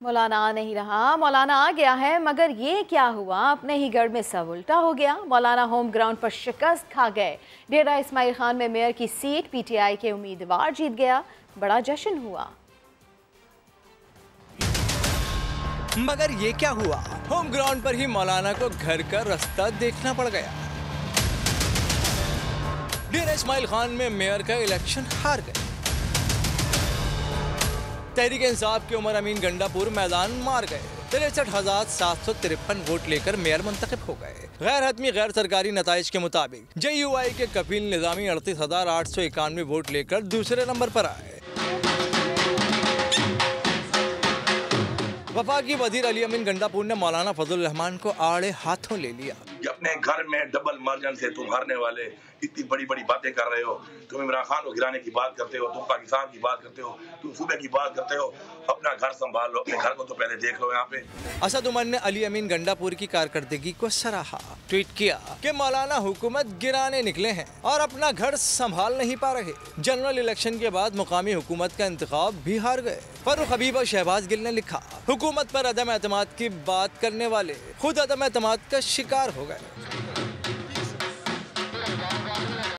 मौलाना आ नहीं रहा, मौलाना आ गया है, मगर ये क्या हुआ, अपने ही गढ़ में सब उल्टा हो गया। मौलाना होम ग्राउंड पर शिकस्त खा गए। डेरा इस्माइल खान में मेयर की सीट पीटीआई के उम्मीदवार जीत गया। बड़ा जश्न हुआ। मगर ये क्या हुआ, होम ग्राउंड पर ही मौलाना को घर का रास्ता देखना पड़ गया। डेरा इस्माइल खान में मेयर का इलेक्शन हार गए। तहरीक इंसाफ के उमर अमीन गंडापुर मैदान मार गए। 63,753 वोट लेकर मेयर मुंतखब हो गए। गैर हतमी गैर सरकारी नताइज के मुताबिक JUI के कफील निजामी 38,891 वोट लेकर दूसरे नंबर पर आए। वफाकी वजीर अली अमीन गंडापुर ने मौलाना फजल रहमान को आड़े हाथों ले लिया। अपने घर में डबल मार्जिन से तुम हारने वाले इतनी बड़ी बड़ी बातें कर रहे हो। तुम इमरान खान को गिराने की बात करते हो, तुम पाकिस्तान की बात करते हो, तुम सूबे की बात करते हो। अपना घर संभाल लो, अपने घर को तो पहले देख लो। यहाँ पे असद उमर ने अली अमीन गंडापुर की कारकर्दगी को सराहा। ट्वीट किया कि मौलाना हुकूमत गिराने निकले हैं और अपना घर संभाल नहीं पा रहे। जनरल इलेक्शन के बाद मुकामी हुकूमत का इंतखाब भी हार गए। फरूख हबीब और शहबाज गिल ने लिखा, हुकूमत पर अदम एतमाद की बात करने वाले खुद अदम एतमाद का शिकार हो गए।